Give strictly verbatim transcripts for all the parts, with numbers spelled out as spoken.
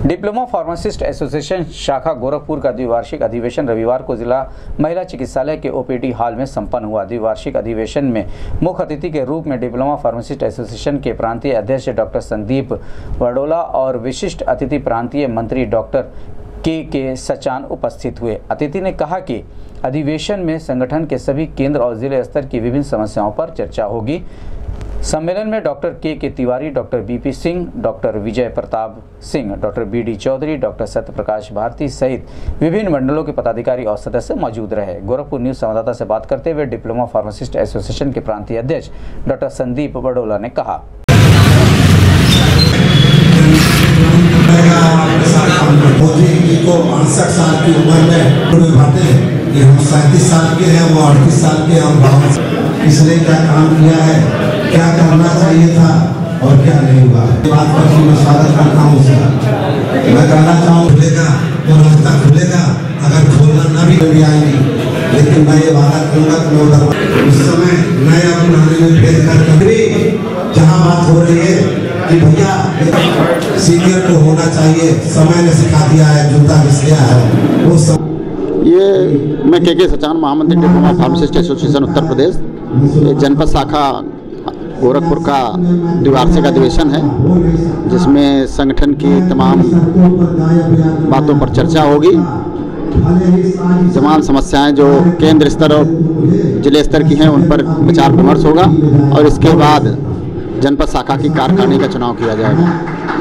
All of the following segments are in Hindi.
डिप्लोमा फार्मासिस्ट एसोसिएशन शाखा गोरखपुर का द्विवार्षिक अधिवेशन रविवार को जिला महिला चिकित्सालय के ओपीडी हॉल में संपन्न हुआ। द्विवार्षिक अधिवेशन में मुख्य अतिथि के रूप में डिप्लोमा फार्मासिस्ट एसोसिएशन के प्रांतीय अध्यक्ष डॉक्टर संदीप वडोला और विशिष्ट अतिथि प्रांतीय मंत्री डॉक्टर के के सचान उपस्थित हुए। अतिथि ने कहा कि अधिवेशन में संगठन के सभी केंद्र और जिले स्तर की विभिन्न समस्याओं पर चर्चा होगी। सम्मेलन में doctor K K Tiwari, doctor BP Singh, doctor Vijay Pratap Singh, doctor B D Chaudhary, doctor Satyaprakash Bharti सहित विभिन्न मंडलों के पदाधिकारी और सदस्य मौजूद रहे। गोरखपुर न्यूज संवाददाता से बात करते हुए डिप्लोमा फार्मासिस्ट एसोसिएशन के प्रांतीय अध्यक्ष डॉक्टर संदीप वडोला ने कहा, अड़सठ साल की उम्र में भाते हैं कि हम सैंतीस साल के हैं, वो अड़तीस साल के हम इसने क्या काम किया है, क्या करना चाहिए था और क्या नहीं हुआ। बात पर मैं स्वागत करता हूँ उसका। मैं कहना चाहूँ खुलेगा तो रास्ता खुलेगा, अगर खोलना न भी कभी आएंगी, लेकिन मैं ये वादा करूँगा कि मैं उधर उस समय नए अपनाने में भेज कर कभी जहाँ बात हो रही है कि भैया सीनियर को होना चाहिए, समय ने सिखा दिया है, जूता घिस गया है वो सब। ये मैं के के सचान महामंत्री diploma pharmacist association Uttar Pradesh जनपद शाखा गोरखपुर का द्विवार्षिक अधिवेशन है, जिसमें संगठन की तमाम बातों पर चर्चा होगी। तमाम समस्याएं जो केंद्र स्तर और जिले स्तर की हैं उन पर विचार विमर्श होगा और इसके बाद जनपद शाखा की कार्यकारिणी का चुनाव किया जाएगा।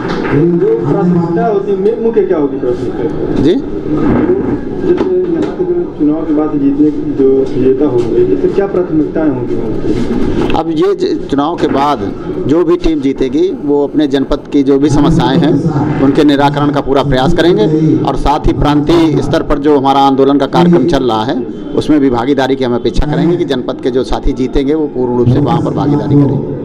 मुख्य क्या होगी प्राथमिकता जी? यहाँ के जो चुनाव के बाद जीतने जो विजेता होंगे, इससे क्या प्राथमिकताएं होंगी? अब ये चुनाव के बाद जो भी टीम जीतेगी वो अपने जनपद की जो भी समस्याएं हैं उनके निराकरण का पूरा प्रयास करेंगे और साथ ही प्रांतीय स्तर पर जो हमारा आंदोलन का कार्यक्रम चल रहा है उसमें भी भागीदारी की हम अपेक्षा करेंगे कि जनपद के जो साथी जीतेंगे वो पूर्ण रूप से वहाँ पर भागीदारी करेंगे।